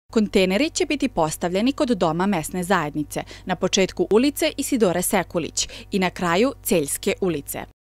Kontejneri će biti postavljeni kod Doma mesne zajednice, na početku ulice Isidore Sekulić i na kraju Celjske ulice.